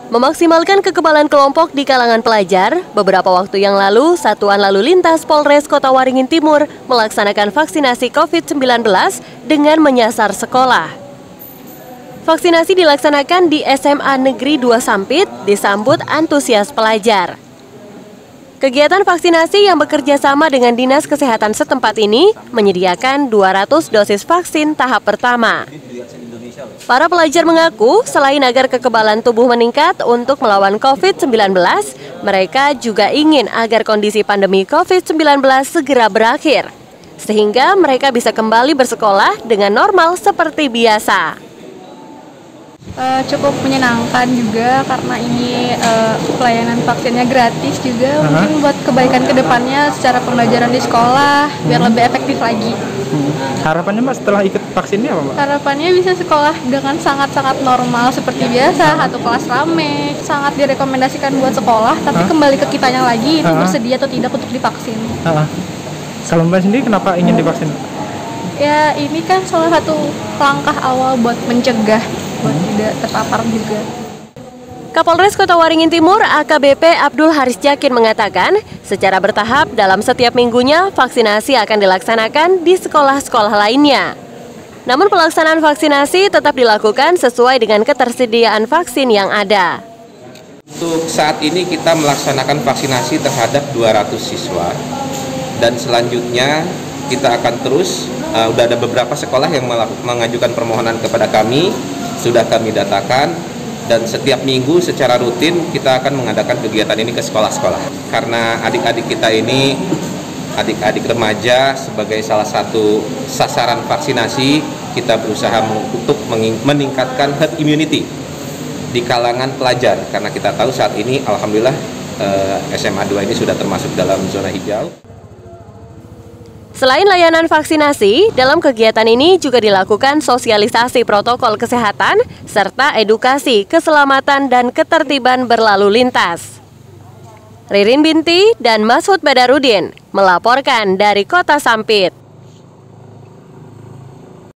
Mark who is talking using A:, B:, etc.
A: Memaksimalkan kekebalan kelompok di kalangan pelajar, beberapa waktu yang lalu, Satuan Lalu Lintas Polres Kota Waringin Timur melaksanakan vaksinasi COVID-19 dengan menyasar sekolah. Vaksinasi dilaksanakan di SMA Negeri 2 Sampit, disambut antusias pelajar. Kegiatan vaksinasi yang bekerja sama dengan Dinas Kesehatan setempat ini menyediakan 200 dosis vaksin tahap pertama. Para pelajar mengaku selain agar kekebalan tubuh meningkat untuk melawan COVID-19, mereka juga ingin agar kondisi pandemi COVID-19 segera berakhir, sehingga mereka bisa kembali bersekolah dengan normal seperti biasa.
B: Cukup menyenangkan juga karena ini pelayanan vaksinnya gratis juga. Mungkin buat kebaikan kedepannya secara pembelajaran di sekolah biar lebih efektif lagi.
C: Harapannya Mbak setelah ikut vaksinnya apa Mbak?
B: Harapannya bisa sekolah dengan sangat-sangat normal seperti biasa, satu kelas rame. Sangat direkomendasikan buat sekolah, tapi kembali ke kitanya lagi itu bersedia atau tidak untuk divaksin.
C: Kalau Mbak sendiri kenapa ingin divaksin?
B: Ya ini kan salah satu langkah awal buat mencegah, buat tidak terpapar juga.
A: Kapolres Kota Waringin Timur AKBP Abdul Haris Jakin mengatakan, secara bertahap dalam setiap minggunya vaksinasi akan dilaksanakan di sekolah-sekolah lainnya. Namun pelaksanaan vaksinasi tetap dilakukan sesuai dengan ketersediaan vaksin yang ada.
D: Untuk saat ini kita melaksanakan vaksinasi terhadap 200 siswa dan selanjutnya kita akan terus, sudah ada beberapa sekolah yang mengajukan permohonan kepada kami, sudah kami datakan. Dan setiap minggu secara rutin kita akan mengadakan kegiatan ini ke sekolah-sekolah. Karena adik-adik kita ini, adik-adik remaja sebagai salah satu sasaran vaksinasi, kita berusaha untuk meningkatkan herd immunity di kalangan pelajar. Karena kita tahu saat ini alhamdulillah SMA 2 ini sudah termasuk dalam zona hijau.
A: Selain layanan vaksinasi, dalam kegiatan ini juga dilakukan sosialisasi protokol kesehatan serta edukasi keselamatan dan ketertiban berlalu lintas. Ririn Binti dan Masud Badarudin melaporkan dari Kota Sampit.